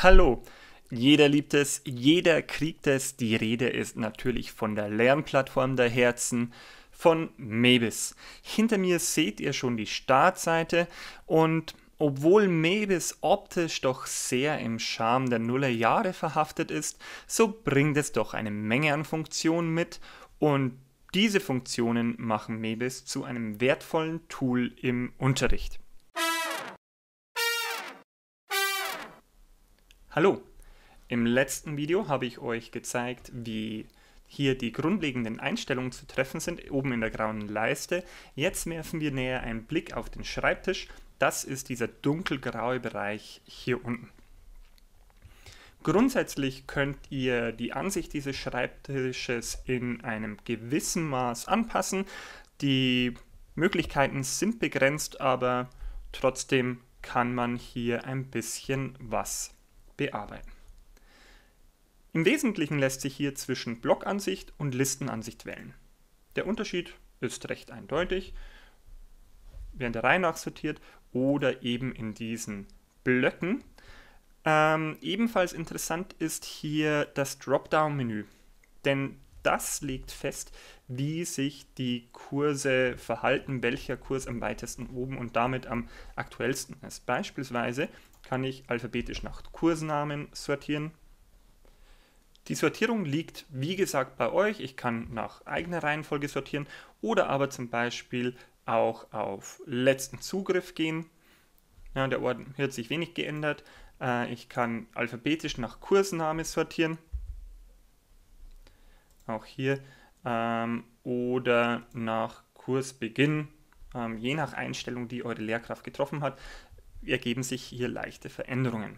Hallo, jeder liebt es, jeder kriegt es. Die Rede ist natürlich von der Lernplattform der Herzen, von Mebis. Hinter mir seht ihr schon die Startseite und obwohl Mebis optisch doch sehr im Charme der Nullerjahre verhaftet ist, so bringt es doch eine Menge an Funktionen mit und diese Funktionen machen Mebis zu einem wertvollen Tool im Unterricht. Hallo! Im letzten Video habe ich euch gezeigt, wie hier die grundlegenden Einstellungen zu treffen sind, oben in der grauen Leiste. Jetzt werfen wir näher einen Blick auf den Schreibtisch. Das ist dieser dunkelgraue Bereich hier unten. Grundsätzlich könnt ihr die Ansicht dieses Schreibtisches in einem gewissen Maß anpassen. Die Möglichkeiten sind begrenzt, aber trotzdem kann man hier ein bisschen was bearbeiten. Im Wesentlichen lässt sich hier zwischen Blockansicht und Listenansicht wählen. Der Unterschied ist recht eindeutig. Werden der Reihe nach sortiert oder eben in diesen Blöcken. Ebenfalls interessant ist hier das Dropdown-Menü, denn das legt fest, wie sich die Kurse verhalten, welcher Kurs am weitesten oben und damit am aktuellsten ist. Beispielsweise kann ich alphabetisch nach Kursnamen sortieren. Die Sortierung liegt, wie gesagt, bei euch. Ich kann nach eigener Reihenfolge sortieren oder aber zum Beispiel auch auf letzten Zugriff gehen. Ja, der Orden hat sich wenig geändert. Ich kann alphabetisch nach Kursname sortieren. Auch hier. Oder nach Kursbeginn. Je nach Einstellung, die eure Lehrkraft getroffen hat, ergeben sich hier leichte Veränderungen.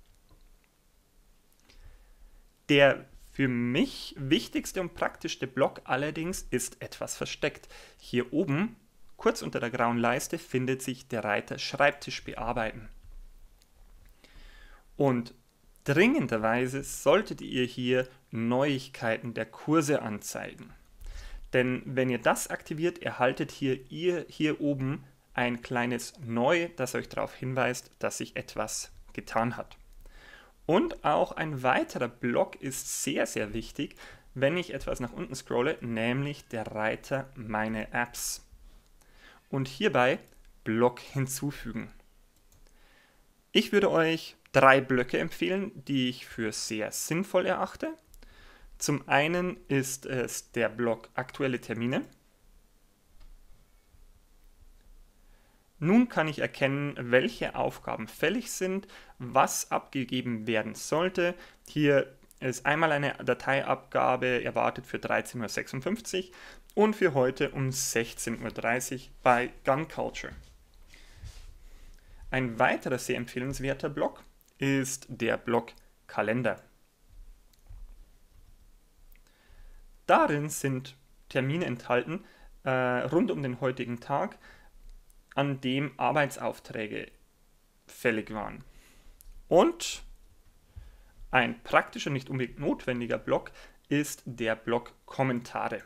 Der für mich wichtigste und praktischste Block allerdings ist etwas versteckt. Hier oben, kurz unter der grauen Leiste, findet sich der Reiter Schreibtisch bearbeiten. Und dringenderweise solltet ihr hier Neuigkeiten der Kurse anzeigen. Denn wenn ihr das aktiviert, erhaltet ihr hier oben ein kleines Neu, das euch darauf hinweist, dass sich etwas getan hat. Und auch ein weiterer Block ist sehr, sehr wichtig, wenn ich etwas nach unten scrolle, nämlich der Reiter Meine Apps. Und hierbei Block hinzufügen. Ich würde euch 3 Blöcke empfehlen, die ich für sehr sinnvoll erachte. Zum einen ist es der Block Aktuelle Termine. Nun kann ich erkennen, welche Aufgaben fällig sind, was abgegeben werden sollte. Hier ist einmal eine Dateiabgabe erwartet für 13:56 Uhr und für heute um 16:30 Uhr bei Gun Culture. Ein weiterer sehr empfehlenswerter Block ist der Block Kalender. Darin sind Termine enthalten rund um den heutigen Tag, an dem Arbeitsaufträge fällig waren. Und ein praktischer, nicht unbedingt notwendiger Block ist der Block Kommentare.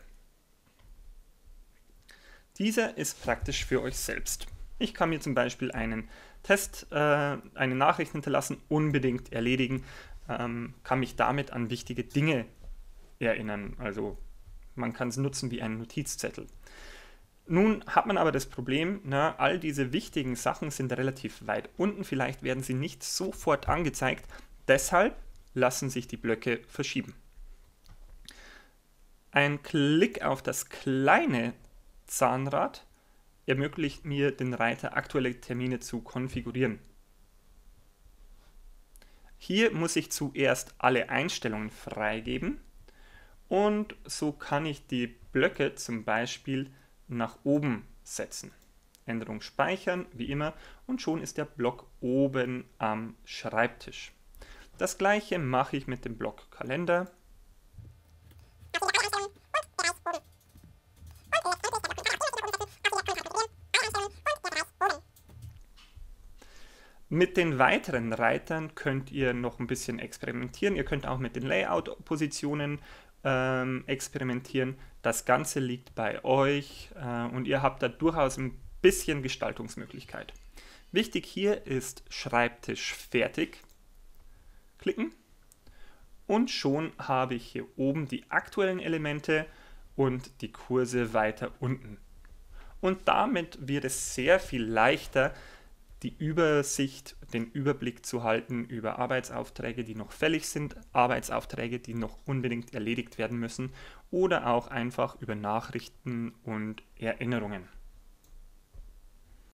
Dieser ist praktisch für euch selbst. Ich kann mir zum Beispiel einen Test, eine Nachricht hinterlassen, unbedingt erledigen, kann mich damit an wichtige Dinge erinnern. Also man kann es nutzen wie einen Notizzettel. Nun hat man aber das Problem, all diese wichtigen Sachen sind relativ weit unten, vielleicht werden sie nicht sofort angezeigt, deshalb lassen sich die Blöcke verschieben. Ein Klick auf das kleine Zahnrad ermöglicht mir, den Reiter Aktuelle Termine zu konfigurieren. Hier muss ich zuerst alle Einstellungen freigeben und so kann ich die Blöcke zum Beispiel nach oben setzen. Änderung speichern, wie immer, und schon ist der Block oben am Schreibtisch. Das gleiche mache ich mit dem Block Kalender. Mit den weiteren Reitern könnt ihr noch ein bisschen experimentieren. Ihr könnt auch mit den Layout-Positionen experimentieren. Das Ganze liegt bei euch und ihr habt da durchaus ein bisschen Gestaltungsmöglichkeit. Wichtig hier ist Schreibtisch fertig. klicken und schon habe ich hier oben die aktuellen Elemente und die Kurse weiter unten. Und damit wird es sehr viel leichter, die Übersicht, den Überblick zu halten über Arbeitsaufträge, die noch fällig sind, Arbeitsaufträge, die noch unbedingt erledigt werden müssen oder auch einfach über Nachrichten und Erinnerungen.